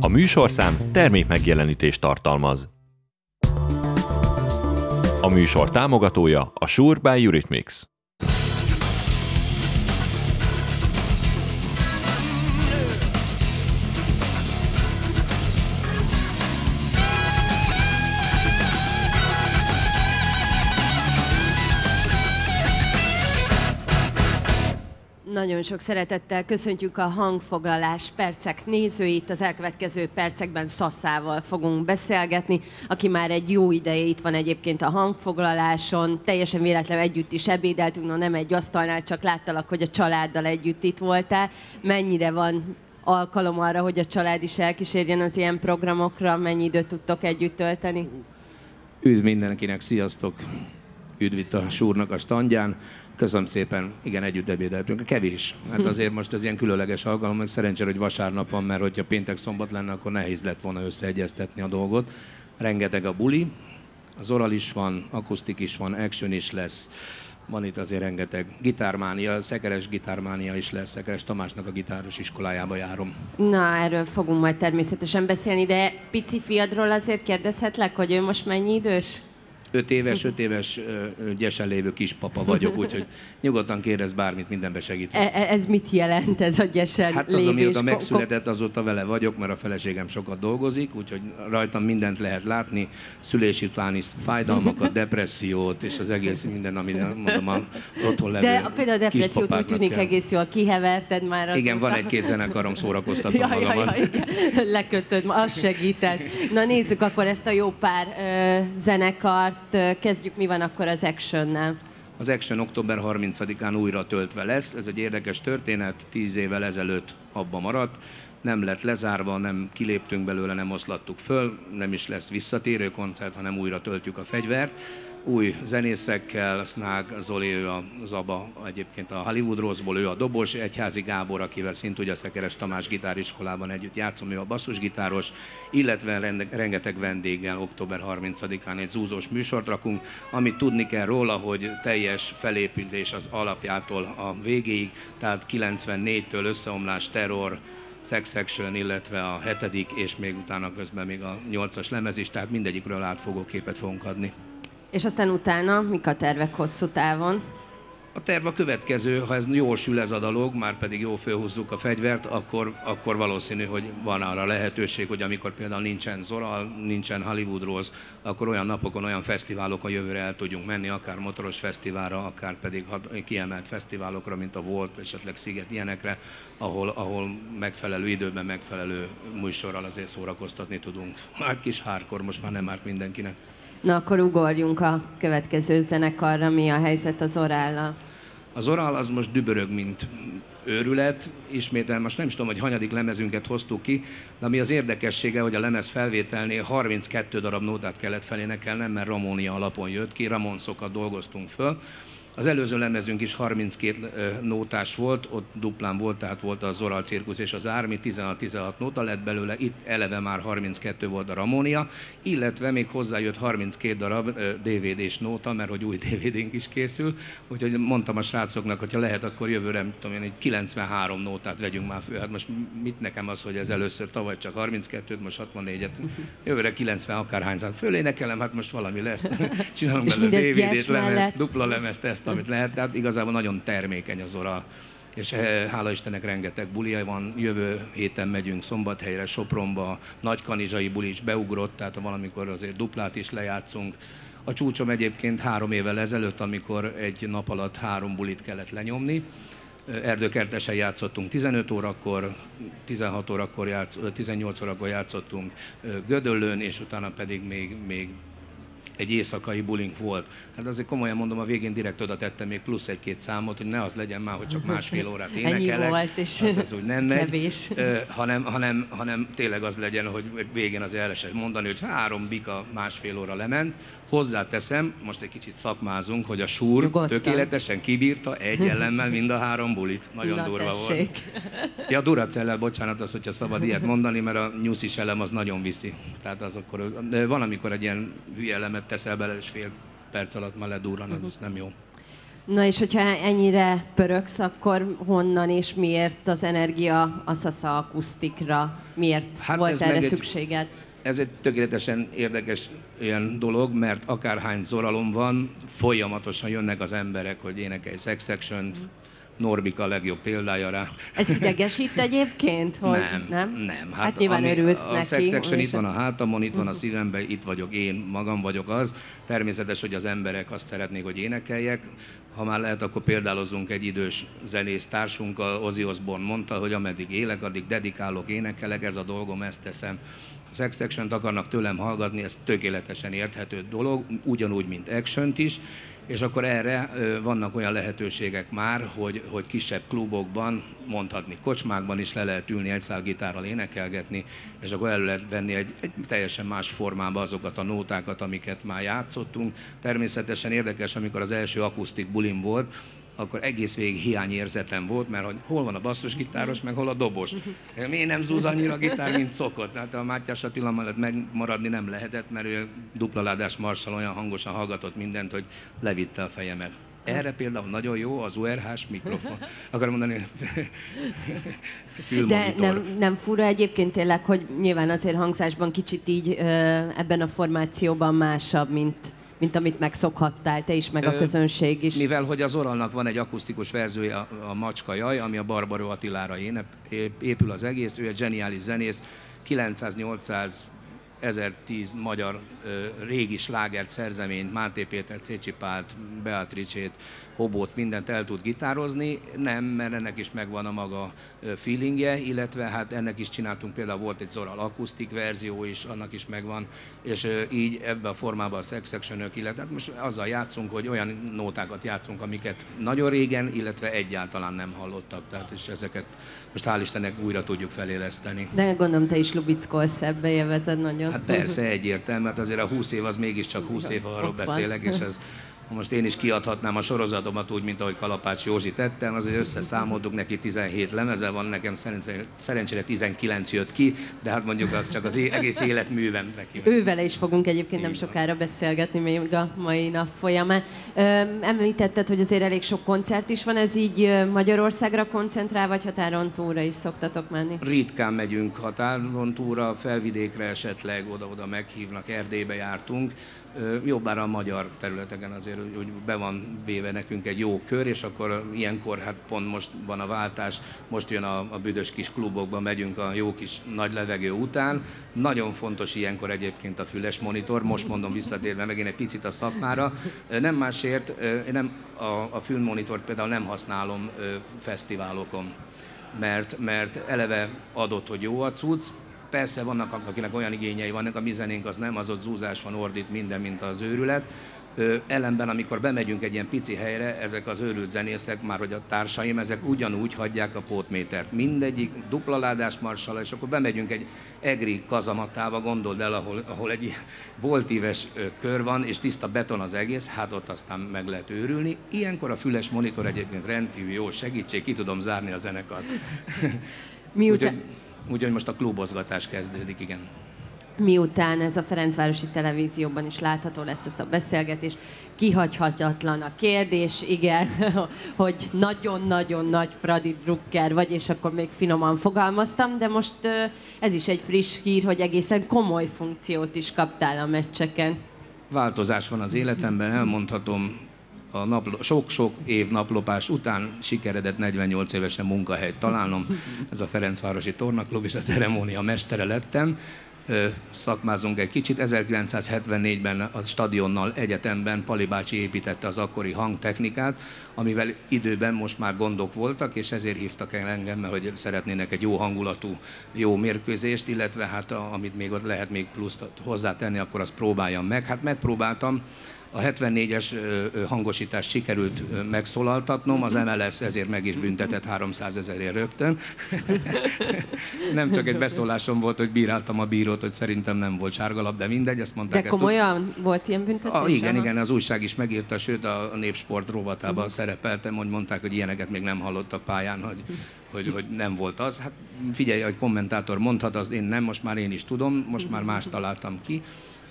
A műsorszám termékmegjelenítést tartalmaz. A műsor támogatója a Shure by Eurythmics. Nagyon sok szeretettel köszöntjük a Hangfoglalás Percek nézőit. Az elkövetkező percekben Szaszával fogunk beszélgetni, aki már egy jó ideje itt van egyébként a Hangfoglaláson. Teljesen véletlenül együtt is ebédeltünk, no nem egy asztalnál, csak láttalak, hogy a családdal együtt itt voltál. Mennyire van alkalom arra, hogy a család is elkísérjen az ilyen programokra? Mennyi időt tudtok együtt tölteni? Üdv mindenkinek, sziasztok! Üdv itt a Shure-nak a standján. Köszönöm szépen, igen, együtt ebédeltünk. Kevés. Hát azért most ez ilyen különleges alkalom, meg szerencsére, hogy vasárnap van, mert hogyha péntek-szombat lenne, akkor nehéz lett volna összeegyeztetni a dolgot. Rengeteg a buli, az oral is van, akusztik is van, action is lesz. Van itt azért rengeteg gitármánia, szekeres gitármánia is lesz, Szekeres Tamásnak a gitáros iskolájába járom. Na, erről fogunk majd természetesen beszélni, de pici fiadról azért kérdezhetlek, hogy ő most mennyi idős? 5 éves gyesen lévő kispapa vagyok, úgyhogy nyugodtan kérdezz bármit, mindenbe segítek. Ez mit jelent, ez a gyesen lévés? Hát az, amióta megszületett, azóta vele vagyok, mert a feleségem sokat dolgozik, úgyhogy rajtam mindent lehet látni, szülés utáni fájdalmakat, depressziót, és az egész minden, amit mondom, otthon levő de például a depressziót úgy tűnik egész jól kiheverted már azóta. Igen, van egy-két zenekarom, szórakoztatom magamat. Lekötöd, az segített. Na nézzük akkor ezt a jó pár zenekart. Kezdjük, mi van akkor az Action-nel? Az Action október 30-án újra töltve lesz. Ez egy érdekes történet, 10 évvel ezelőtt abba maradt. Nem lett lezárva, nem kiléptünk belőle, nem oszlattuk föl, nem is lesz visszatérő koncert, hanem újra töltjük a fegyvert. Új zenészekkel, Snag Zoli, ő az ABBA, egyébként a Hollywood Rose-ból, ő a dobos, Egyházi Gábor, akivel szintúgy a Szekeres Tamás gitáriskolában együtt játszom, ő a basszusgitáros, illetve rengeteg vendéggel október 30-án egy zúzós műsort rakunk, amit tudni kell róla, hogy teljes felépítés az alapjától a végéig, tehát 94-től összeomlás, terror, Sex Action, illetve a 7. és még utána közben még a 8-as lemez is, tehát mindegyikről átfogó képet fogunk adni. És aztán utána mik a tervek hosszú távon? A terv a következő, ha ez jól sül ez a dolog, már pedig jól fölhúzzuk a fegyvert, akkor valószínű, hogy van arra lehetőség, hogy amikor például nincsen Zoral, nincsen Hollywood Rose, akkor olyan napokon, olyan fesztiválokon jövőre el tudjunk menni, akár motoros fesztiválra, akár pedig kiemelt fesztiválokra, mint a Volt, esetleg Sziget, ilyenekre, ahol megfelelő időben, megfelelő műsorral azért szórakoztatni tudunk. Hát kis hardcore, most már nem árt mindenkinek. Na, akkor ugorjunk a következő zenekarra. Mi a helyzet az Orállal? Az Oral az most dübörög, mint őrület. Ismétel, most nem is tudom, hogy hanyadik lemezünket hoztuk ki, de ami az érdekessége, hogy a lemez felvételnél 32 darab nótát kellett felénekelnem, mert Ramónia alapon jött ki, Ramonszokat dolgoztunk föl. Az előző lemezünk is 32 nótás volt, ott duplán volt, tehát volt az Oral Cirkusz és az Army, 16 nóta lett belőle, itt eleve már 32 volt a Ramónia, illetve még hozzájött 32 darab DVD-s nóta, mert hogy új DVD-nk is készül, úgyhogy mondtam a srácoknak, hogyha lehet, akkor jövőre, tudom én, egy 93 nótát vegyünk már föl. Hát most mit nekem az, hogy ez először tavaly csak 32-t, most 64-et, jövőre 90 akárhányzat fölénekelem, hát most valami lesz. Csinálunk belőle DVD-t, lemezt, dupla lemezt, ezt, amit lehet, tehát igazából nagyon termékeny az Oral. És hála Istennek rengeteg bulia van, jövő héten megyünk Szombathelyre, Sopronba, Nagykanizsai buli is beugrott, tehát valamikor azért duplát is lejátszunk. A csúcsom egyébként 3 évvel ezelőtt, amikor egy nap alatt 3 bulit kellett lenyomni. Erdőkertesen játszottunk 15 órakor, 16 órakor, 18 órakor játszottunk Gödöllőn, és utána pedig még egy éjszakai bulink volt. Hát azért komolyan mondom, a végén direkt oda tettem még plusz 1-2 számot, hogy ne az legyen már, hogy csak másfél órát énekelek. Ennyi volt, és az úgy nem megy. Kevés. Hanem tényleg az legyen, hogy végén azért el lehet mondani, hogy 3 bika másfél óra lement. Hozzáteszem, most egy kicsit szakmázunk, hogy a Shure tökéletesen kibírta egy elemmel mind a 3 bulit. Nagyon durva volt. Ja, Duracellel, bocsánat, az, hogyha szabad ilyet mondani, mert a nyuszis elem az nagyon viszi. Tehát az akkor, van, amikor egy ilyen hülye elemet teszel bele, és fél perc alatt már ledurran, az nem jó. Na és hogyha ennyire pöröksz, akkor honnan és miért az energia a Sasa akusztikra? Miért volt erre szükséged? Ez egy tökéletesen érdekes ilyen dolog, mert akárhány zoralom van, folyamatosan jönnek az emberek, hogy énekelj Sex Section-t, Norbika a legjobb példája rá. Ez idegesít egyébként? Hogy nem. Hát nyilván örülsz neki. A Sex Section itt van a hátamon, itt van a szívemben, itt vagyok én, magam vagyok az. Természetes, hogy az emberek azt szeretnék, hogy énekeljek. Ha már lehet, akkor példálozzunk egy idős zenész társunkkal. Ozzy Osbourne mondta, hogy ameddig élek, addig dedikálok, énekelek, ez a dolgom, ezt teszem. A Sex Section-t akarnak tőlem hallgatni, ez tökéletesen érthető dolog, ugyanúgy, mint Action-t is, és akkor erre vannak olyan lehetőségek már, hogy kisebb klubokban, mondhatni kocsmákban is le lehet ülni, egy szál gitárral énekelgetni, és akkor elő lehet venni egy teljesen más formába azokat a nótákat, amiket már játszottunk. Természetesen érdekes, amikor az első akusztik bulim volt, akkor egész végig hiányérzetem volt, mert hogy hol van a basszusgitáros, meg hol a dobos. Miért nem zúz annyira a gitár, mint szokott? Hát a Mátyás Attila mellett megmaradni nem lehetett, mert ő duplaládás Marshall olyan hangosan hallgatott mindent, hogy levitte a fejemet. Erre például nagyon jó az URH-s mikrofon. Akarom mondani, fülmonitor. De nem fura egyébként tényleg, hogy nyilván azért hangzásban kicsit így ebben a formációban másabb, mint amit megszokhattál te is, meg a közönség is. Mivel hogy az Oralnak van egy akusztikus verziója, a Macska Jaj, ami a Barbaró Attilára épül az egész, ő egy zseniális zenész, 900-800 1010 magyar régi slágert, szerzeményt, Máté Péter, Szécsi Pált, Beatrice-t, Hobót, mindent el tud gitározni. Nem, mert ennek is megvan a maga feelingje, illetve hát ennek is csináltunk, például volt egy Zoral akusztik verzió is, annak is megvan, és így ebbe a formában a Sex Section-ök, illetve hát most azzal játszunk, hogy olyan nótákat játszunk, amiket nagyon régen, illetve egyáltalán nem hallottak, tehát és ezeket most hál' Istennek újra tudjuk feléleszteni. De gondolom, te is lubickolsz ebbe, élvezed nagyon. Hát persze, egyértelmű, hát azért a 20 év az mégiscsak 20 év, arról beszélek, és ez, ha most én is kiadhatnám a sorozatomat úgy, mint ahogy Kalapács Józsi tettem, azért összeszámoltuk, neki 17 lemeze van, nekem szerencsére 19 jött ki, de hát mondjuk az csak az egész életművem neki. Ővele is fogunk egyébként nem sokára beszélgetni még a mai nap folyamán. Említetted, hogy azért elég sok koncert is van, ez így Magyarországra koncentrál, vagy határon túlra is szoktatok menni? Ritkán megyünk határon túlra, felvidékre esetleg, oda-oda meghívnak, Erdélybe jártunk. Jobbára a magyar területeken azért úgy be van véve nekünk egy jó kör, és akkor ilyenkor, hát pont most van a váltás, most jön a büdös kis klubokba, megyünk a jó kis nagy levegő után. Nagyon fontos ilyenkor egyébként a füles monitor, most mondom visszatérve megint egy picit a szakmára. Nem másért, én nem, a fülmonitort például nem használom fesztiválokon, mert eleve adott, hogy jó a cucc. Persze vannak, akinek olyan igényei vannak, a mi zenénk az nem, az ott zúzás van, ordít minden, mint az őrület. Ellenben, amikor bemegyünk egy ilyen pici helyre, ezek az őrült zenészek, már hogy a társaim, ezek ugyanúgy hagyják a pótmétert. Mindegyik duplaládás Marshall, és akkor bemegyünk egy egri kazamatába, gondold el, ahol egy voltíves kör van, és tiszta beton az egész, hát ott aztán meg lehet őrülni. Ilyenkor a füles monitor egyébként rendkívül jó segítség, ki tudom zárni a zenekart. Úgyhogy most a klubozgatás kezdődik, igen. Miután ez a Ferencvárosi Televízióban is látható lesz ez a beszélgetés, kihagyhatatlan a kérdés, igen, hogy nagyon-nagyon nagy Fradi drukker vagy, és akkor még finoman fogalmaztam, de most ez is egy friss hír, hogy egészen komoly funkciót is kaptál a meccseken. Változás van az életemben, elmondhatom, sok-sok év naplopás után sikeredett 48 évesen munkahelyt találnom. Ez a Ferencvárosi Tornaklub, és a ceremónia mestere lettem. Szakmázunk egy kicsit. 1974-ben a stadionnal egyetemben Pali bácsi építette az akkori hangtechnikát, amivel időben most már gondok voltak, és ezért hívtak el engem, mert hogy szeretnének egy jó hangulatú, jó mérkőzést, illetve hát amit még ott lehet még pluszt hozzátenni, akkor azt próbáljam meg. Hát megpróbáltam. A 74-es hangosítást sikerült megszólaltatnom, az MLS ezért meg is büntetett 300 000-ért rögtön. Nem csak egy beszólásom volt, hogy bíráltam a bírót, hogy szerintem nem volt sárgalap, de mindegy, ezt mondták. De komolyan volt ilyen büntetés? Igen, az újság is megírta, sőt a Népsport rovatában szerepeltem, hogy mondták, hogy ilyeneket még nem hallottak pályán, hogy nem volt az. Hát figyelj, egy kommentátor mondhat, az én nem, most már én is tudom, most már más találtam ki.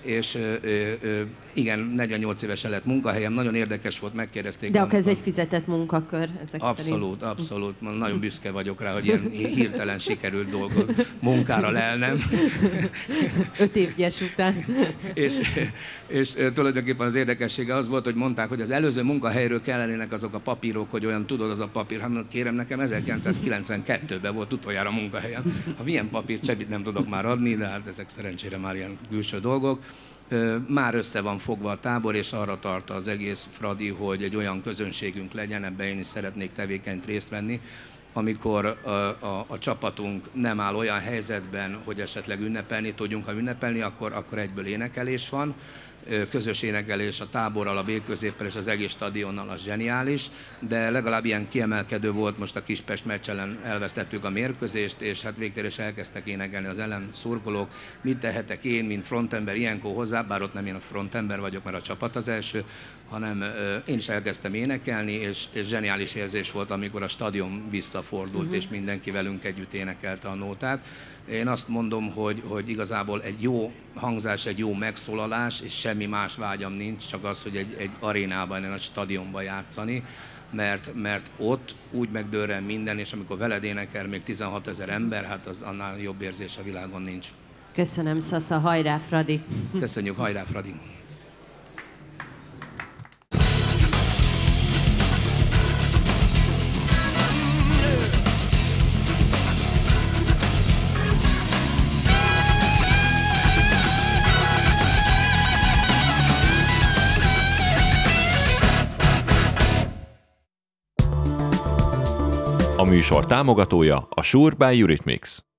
és igen, 48 évesen lett munkahelyem, nagyon érdekes volt, megkérdezték. De akkor ez egy fizetett munkakör ezek abszolút, szerint. Abszolút. Nagyon büszke vagyok rá, hogy ilyen hirtelen sikerült dolgot munkára lelnem. 5 évgyes után. és tulajdonképpen az érdekessége az volt, hogy mondták, hogy az előző munkahelyről kellenének azok a papírok, hogy olyan tudod, az a papír. Hát kérem, nekem 1992-ben volt utoljára munkahelyem. Ha milyen papírt semmit nem tudok már adni, de hát ezek szerencsére már ilyen külső dolgok. Már össze van fogva a tábor, és arra tart az egész Fradi, hogy egy olyan közönségünk legyen, ebben én is szeretnék tevékenyt részt venni, amikor a csapatunk nem áll olyan helyzetben, hogy esetleg ünnepelni tudjunk. Ha ünnepelni, akkor egyből énekelés van. Közös énekelés a táborral, a B-középpel és az egész stadionnal, az zseniális, de legalább ilyen kiemelkedő volt, most a Kispest meccs ellen elvesztettük a mérkőzést, és hát végtére is elkezdtek énekelni az ellen szurkolók. Mit tehetek én, mint frontember ilyenkor hozzá, bár ott nem én a frontember vagyok, mert a csapat az első, hanem én is elkezdtem énekelni, és zseniális érzés volt, amikor a stadion visszafordult, és mindenki velünk együtt énekelte a nótát. Én azt mondom, hogy igazából egy jó hangzás, egy jó megszólalás, és semmi más vágyam nincs, csak az, hogy egy arénában, egy nagy stadionban játszani, mert ott úgy megdörren minden, és amikor veled énekel még 16 000 ember, hát az annál jobb érzés a világon nincs. Köszönöm, Szasza, hajrá, Fradi! Köszönjük, hajrá, Fradi! A műsor támogatója a Shure by Eurythmics.